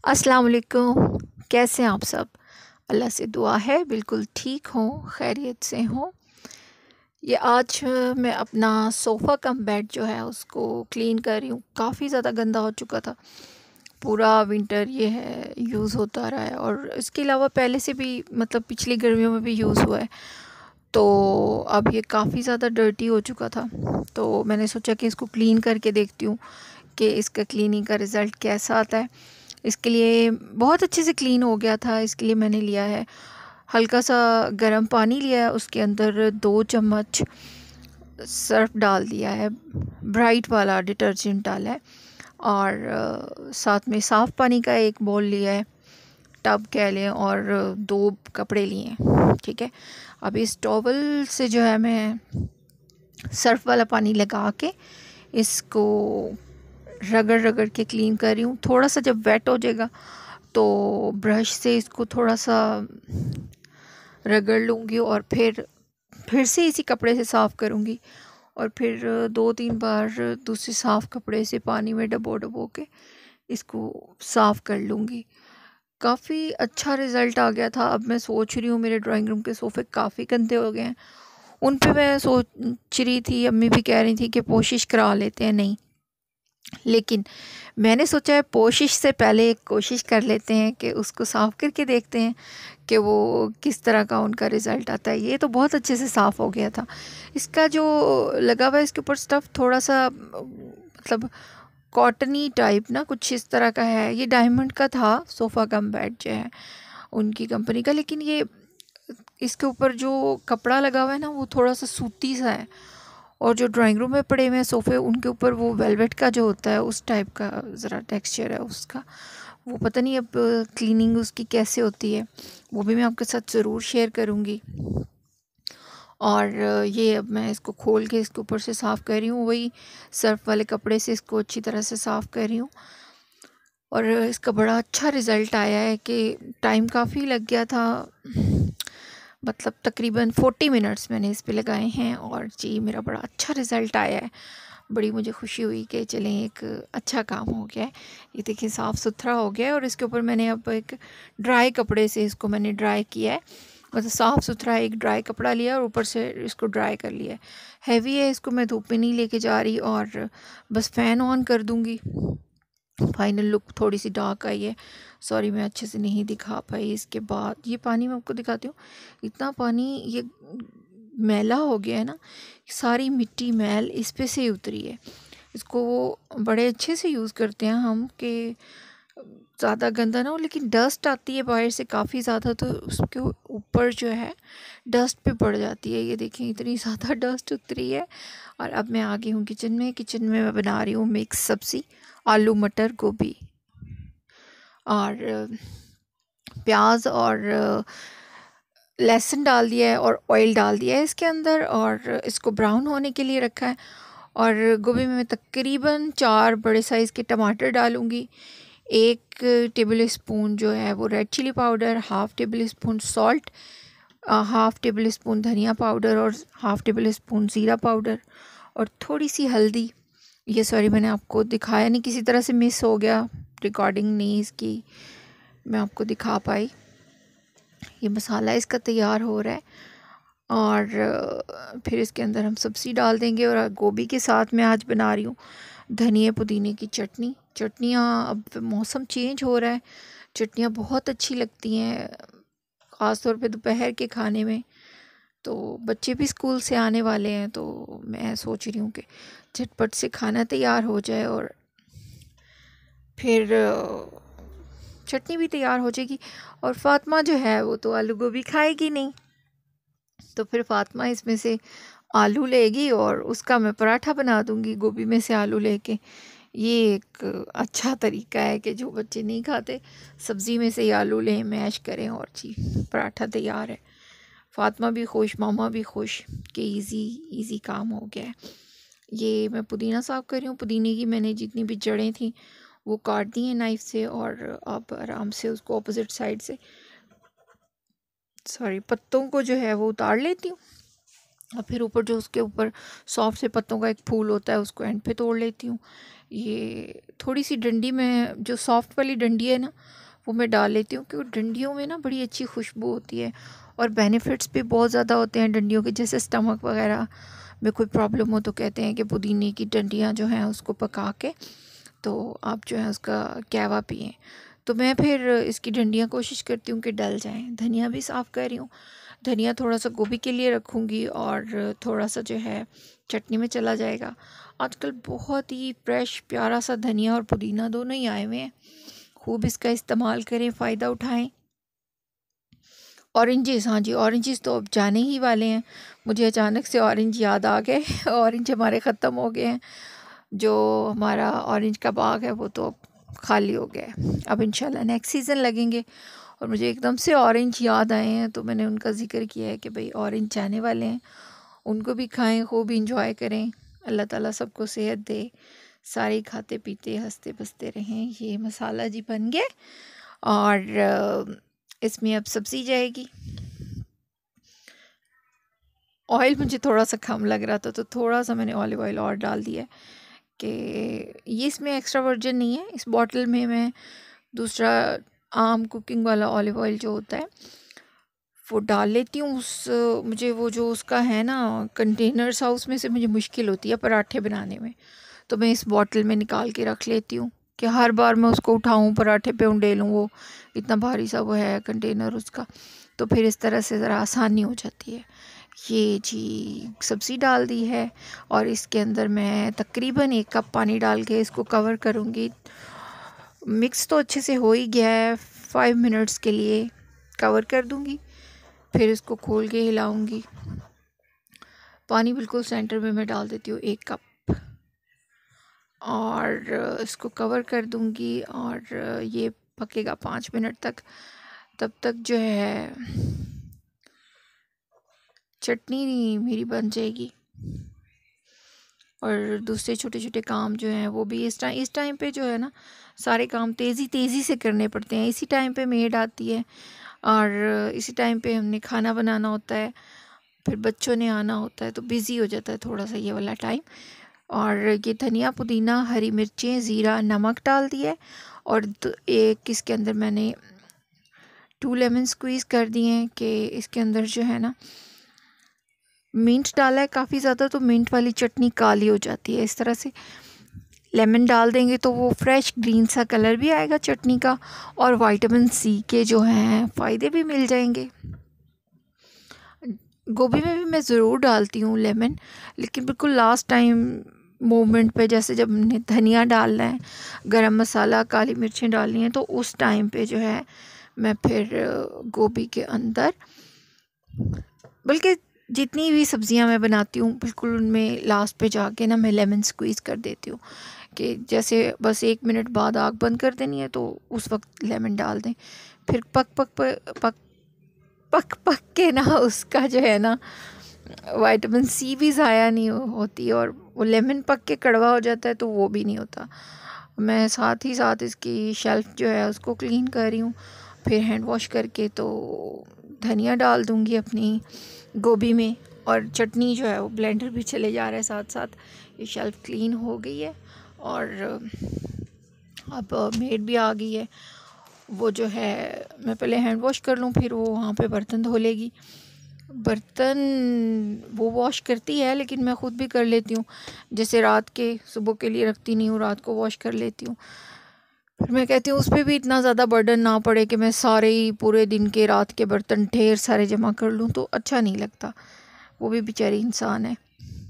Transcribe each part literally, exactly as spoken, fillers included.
अस्सलाम वालेकुम। कैसे हैं आप सब? अल्लाह से दुआ है बिल्कुल ठीक हों, खैरियत से हों। ये आज अ, मैं अपना सोफ़ा कम बेड जो है उसको क्लीन कर रही हूँ। काफ़ी ज़्यादा गंदा हो चुका था। पूरा विंटर ये है यूज़ होता रहा है और इसके अलावा पहले से भी मतलब पिछली गर्मियों में भी यूज़ हुआ है। तो अब ये काफ़ी ज़्यादा डर्टी हो चुका था। तो मैंने सोचा कि इसको क्लीन करके देखती हूँ कि इसका क्लीनिंग का रिज़ल्ट कैसा आता है। इसके लिए बहुत अच्छे से क्लीन हो गया था। इसके लिए मैंने लिया है हल्का सा गर्म पानी लिया है, उसके अंदर दो चम्मच सर्फ़ डाल दिया है, ब्राइट वाला डिटर्जेंट डाला है और अ, साथ में साफ़ पानी का एक बाउल लिया है, टब कह लें, और दो कपड़े लिए हैं। ठीक है, अब इस टॉवल से जो है मैं सर्फ़ वाला पानी लगा के इसको रगड़ रगड़ के क्लीन कर रही हूँ। थोड़ा सा जब वेट हो जाएगा तो ब्रश से इसको थोड़ा सा रगड़ लूँगी और फिर फिर से इसी कपड़े से साफ़ करूँगी और फिर दो तीन बार दूसरे साफ़ कपड़े से पानी में डबो डबो के इसको साफ़ कर लूँगी। काफ़ी अच्छा रिज़ल्ट आ गया था। अब मैं सोच रही हूँ, मेरे ड्राइंग रूम के सोफ़े काफ़ी गंदे हो गए हैं, उन पे मैं सोच रही थी, अम्मी भी कह रही थी कि कोशिश करा लेते हैं। नहीं, लेकिन मैंने सोचा है कोशिश से पहले एक कोशिश कर लेते हैं कि उसको साफ़ करके देखते हैं कि वो किस तरह का उनका रिज़ल्ट आता है। ये तो बहुत अच्छे से साफ़ हो गया था। इसका जो लगा हुआ है इसके ऊपर स्टफ़ थोड़ा सा मतलब कॉटनी टाइप ना कुछ इस तरह का है। ये डायमंड का था सोफ़ा कम बेड जो है उनकी कंपनी का, लेकिन ये इसके ऊपर जो कपड़ा लगा हुआ है ना वो थोड़ा सा सूती सा है और जो ड्राइंग रूम में पड़े हुए हैं सोफ़े उनके ऊपर वो वेलवेट का जो होता है उस टाइप का ज़रा टेक्सचर है उसका। वो पता नहीं अब क्लीनिंग उसकी कैसे होती है, वो भी मैं आपके साथ ज़रूर शेयर करूँगी। और ये अब मैं इसको खोल के इसके ऊपर से साफ़ कर रही हूँ, वही सर्फ़ वाले कपड़े से इसको अच्छी तरह से साफ़ कर रही हूँ और इसका बड़ा अच्छा रिज़ल्ट आया है कि टाइम काफ़ी लग गया था, मतलब तकरीबन चालीस मिनट्स मैंने इस पे लगाए हैं और जी मेरा बड़ा अच्छा रिज़ल्ट आया है। बड़ी मुझे खुशी हुई कि चलें एक अच्छा काम हो गया है। ये देखिए साफ़ सुथरा हो गया है और इसके ऊपर मैंने अब एक ड्राई कपड़े से इसको मैंने ड्राई किया है, मतलब साफ़ सुथरा एक ड्राई कपड़ा लिया और ऊपर से इसको ड्राई कर लिया है। हैवी है, इसको मैं धूप में नहीं लेके जा रही और बस फ़ैन ऑन कर दूँगी। फाइनल लुक थोड़ी सी डार्क आई है, सॉरी मैं अच्छे से नहीं दिखा पाई। इसके बाद ये पानी मैं आपको दिखाती हूँ। इतना पानी ये मैला हो गया है ना, सारी मिट्टी मैल इस पे से ही उतरी है। इसको बड़े अच्छे से यूज़ करते हैं हम कि ज़्यादा गंदा ना हो, लेकिन डस्ट आती है बाहर से काफ़ी ज़्यादा तो उसके ऊपर जो है डस्ट पे पड़ जाती है। ये देखें इतनी ज़्यादा डस्ट उतरी है। और अब मैं आ गई हूँ किचन में। किचन में मैं बना रही हूँ मिक्स सब्ज़ी, आलू मटर गोभी और प्याज और लहसुन डाल दिया है और ऑयल डाल दिया है इसके अंदर और इसको ब्राउन होने के लिए रखा है। और गोभी में मैं तकरीबन चार बड़े साइज़ के टमाटर डालूँगी, एक टेबल स्पून जो है वो red chilli powder, half tablespoon salt, half tablespoon धनिया पाउडर और हाफ़ टेबल स्पून ज़ीरा पाउडर और थोड़ी सी हल्दी। ये सॉरी मैंने आपको दिखाया नहीं, किसी तरह से मिस हो गया, रिकॉर्डिंग नहीं इसकी मैं आपको दिखा पाई। ये मसाला इसका तैयार हो रहा है और फिर इसके अंदर हम सब्ज़ी डाल देंगे। और गोभी के साथ मैं आज बना रही हूँ धनिए पुदीने की चटनी। चटनियाँ अब मौसम चेंज हो रहा है, चटनियाँ बहुत अच्छी लगती हैं ख़ास तौर पे दोपहर के खाने में। तो बच्चे भी स्कूल से आने वाले हैं तो मैं सोच रही हूँ कि झटपट से खाना तैयार हो जाए और फिर चटनी भी तैयार हो जाएगी। और फ़ातिमा जो है वो तो आलू गोभी खाएगी नहीं, तो फिर फ़ातिमा इसमें से आलू लेगी और उसका मैं पराठा बना दूँगी गोभी में से आलू लेके। ये एक अच्छा तरीका है कि जो बच्चे नहीं खाते सब्ज़ी में से ही आलू लें, मैश करें और जी पराठा तैयार है। फ़ातिमा भी खुश, मामा भी खुश कि इजी इजी काम हो गया है। ये मैं पुदीना साफ़ कर रही हूँ। पुदीने की मैंने जितनी भी जड़ें थी वो काट दी हैं नाइफ़ से और अब आराम से उसको अपोज़िट साइड से सॉरी पत्तों को जो है वो उतार लेती हूँ और फिर ऊपर जो उसके ऊपर सॉफ्ट से पत्तों का एक फूल होता है उसको एंड पे तोड़ लेती हूँ। ये थोड़ी सी डंडी में, जो सॉफ्ट वाली डंडी है ना, वो मैं डाल लेती हूँ, क्योंकि डंडियों में ना बड़ी अच्छी खुशबू होती है और बेनिफिट्स भी बहुत ज़्यादा होते हैं डंडियों के। जैसे स्टमक वगैरह में कोई प्रॉब्लम हो तो कहते हैं कि पुदीने की डंडियाँ जो हैं उसको पका के तो आप जो है उसका कहवा पिएं। तो मैं फिर इसकी डंडियाँ कोशिश करती हूँ कि डल जाएं। धनिया भी साफ़ कर रही हूँ। धनिया थोड़ा सा गोभी के लिए रखूँगी और थोड़ा सा जो है चटनी में चला जाएगा। आजकल बहुत ही फ्रेश प्यारा सा धनिया और पुदीना दोनों ही आए हुए हैं। खूब इसका इस्तेमाल करें, फ़ायदा उठाएं। ऑरेंजेस, हाँ जी, ऑरेंजेस तो अब जाने ही वाले हैं। मुझे अचानक से ऑरेंज याद आ गए। ऑरेंज हमारे ख़त्म हो गए हैं। जो हमारा ऑरेंज का बाग है वो तो अब खाली हो गया है। अब इंशाल्लाह नेक्स्ट सीज़न लगेंगे। और मुझे एकदम से ऑरेंज याद आए हैं तो मैंने उनका ज़िक्र किया है कि भाई ऑरेंज जाने वाले हैं, उनको भी खाएं, खूब इंजॉय करें। अल्लाह ताला सबको सेहत दे, सारे खाते पीते हंसते बसते रहें। ये मसाला जी बन गए और इसमें अब सब्ज़ी जाएगी। ऑयल मुझे थोड़ा सा कम लग रहा था तो थोड़ा सा मैंने ऑलिव ऑयल और डाल दिया कि ये इसमें एक्स्ट्रा वर्जन नहीं है। इस बॉटल में मैं दूसरा आम कुकिंग वाला ऑलिव ऑयल जो होता है वो डाल लेती हूँ। उस मुझे वो जो उसका है ना कंटेनर्स, हाउस में से मुझे मुश्किल होती है पराठे बनाने में, तो मैं इस बॉटल में निकाल के रख लेती हूँ कि हर बार मैं उसको उठाऊँ पराठे पे उंडेलूँ, वो इतना भारी सा वो है कंटेनर उसका। तो फिर इस तरह से ज़रा आसानी हो जाती है। ये जी सब्ज़ी डाल दी है और इसके अंदर मैं तकरीबन एक कप पानी डाल के इसको कवर करूँगी। मिक्स तो अच्छे से हो ही गया है, फाइव मिनट्स के लिए कवर कर दूँगी, फिर इसको खोल के हिलाऊंगी। पानी बिल्कुल सेंटर में मैं डाल देती हूँ, एक कप, और इसको कवर कर दूँगी और ये पकेगा पाँच मिनट तक। तब तक जो है चटनी मेरी बन जाएगी और दूसरे छोटे छोटे काम जो हैं वो भी इस टाइम इस टाइम पे जो है ना सारे काम तेज़ी तेज़ी से करने पड़ते हैं। इसी टाइम पे मेड आती है और इसी टाइम पे हमने खाना बनाना होता है, फिर बच्चों ने आना होता है, तो बिज़ी हो जाता है थोड़ा सा ये वाला टाइम। और ये धनिया पुदीना हरी मिर्चें ज़ीरा नमक डाल दिया और एक इसके अंदर मैंने टू लेमन स्क्वीज़ कर दिए हैं कि इसके अंदर जो है ना मिंट डाला है काफ़ी ज़्यादा, तो मिंट वाली चटनी काली हो जाती है। इस तरह से लेमन डाल देंगे तो वो फ्रेश ग्रीन सा कलर भी आएगा चटनी का और विटामिन सी के जो हैं फ़ायदे भी मिल जाएंगे। गोभी में भी मैं ज़रूर डालती हूँ लेमन, लेकिन बिल्कुल लास्ट टाइम मोमेंट पे, जैसे जब हमने धनिया डालना है, गरम मसाला, काली मिर्चें डालनी है, तो उस टाइम पे जो है मैं फिर गोभी के अंदर, बल्कि जितनी भी सब्ज़ियाँ मैं बनाती हूँ बिल्कुल उनमें लास्ट पे जाके ना मैं लेमन स्क्वीज़ कर देती हूँ कि जैसे बस एक मिनट बाद आग बंद कर देनी है तो उस वक्त लेमन डाल दें। फिर पक पक पक पक पक पक के ना उसका जो है ना विटामिन सी भी ज़ाया नहीं होती और वो लेमन पक के कड़वा हो जाता है तो वो भी नहीं होता। मैं साथ ही साथ इसकी शेल्फ़ जो है उसको क्लीन कर रही हूँ, फिर हैंड वॉश करके तो धनिया डाल दूँगी अपनी गोभी में और चटनी जो है वो ब्लेंडर भी चले जा रहा है साथ साथ। ये शेल्फ़ क्लीन हो गई है और अब मेड भी आ गई है। वो जो है मैं पहले हैंड वॉश कर लूँ, फिर वो वहाँ पे बर्तन धो लेगी। बर्तन वो वॉश करती है लेकिन मैं ख़ुद भी कर लेती हूँ, जैसे रात के सुबह के लिए रखती नहीं हूँ, रात को वॉश कर लेती हूँ। फिर मैं कहती हूँ उस पर भी इतना ज़्यादा बर्डन ना पड़े कि मैं सारे ही पूरे दिन के रात के बर्तन ढेर सारे जमा कर लूँ, तो अच्छा नहीं लगता। वो भी बेचारी इंसान है,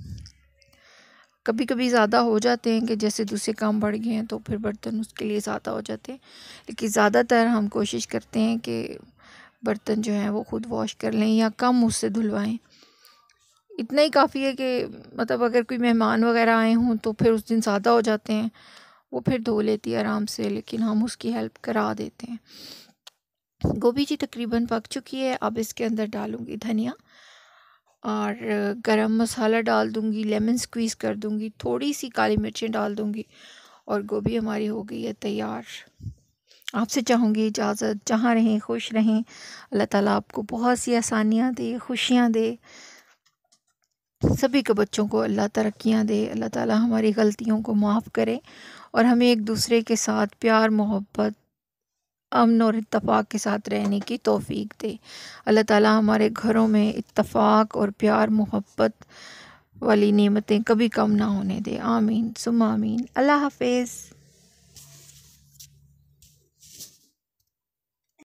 कभी कभी ज़्यादा हो जाते हैं कि जैसे दूसरे काम बढ़ गए हैं तो फिर बर्तन उसके लिए ज़्यादा हो जाते हैं, लेकिन ज़्यादातर हम कोशिश करते हैं कि बर्तन जो हैं वो खुद वॉश कर लें या कम उससे धुलवाएं। इतना ही काफ़ी है कि मतलब अगर कोई मेहमान वगैरह आए हों तो फिर उस दिन ज़्यादा हो जाते हैं, वो फिर धो लेती है आराम से, लेकिन हम उसकी हेल्प करा देते हैं। गोभी जी तकरीबन पक चुकी है, अब इसके अंदर डालूँगी धनिया और गरम मसाला डाल दूँगी, लेमन स्क्वीज़ कर दूँगी, थोड़ी सी काली मिर्चें डाल दूँगी और गोभी हमारी हो गई है तैयार। आपसे चाहूँगी इजाज़त, जहाँ रहें खुश रहें, अल्लाह ताला आपको बहुत सी आसानियाँ दे, खुशियाँ दे। सभी के बच्चों को अल्लाह तरक्कियाँ दे। अल्लाह ताला हमारी गलतियों को माफ़ करे और हमें एक दूसरे के साथ प्यार मोहब्बत अमन और इत्तफ़ाक़ के साथ रहने की तौफ़ीक दे। अल्लाह ताला हमारे घरों में इत्तफ़ाक़ और प्यार मोहब्बत वाली नेमतें कभी कम ना होने दे। आमीन सुम्मा आमीन। अल्लाह हाफ़िज़।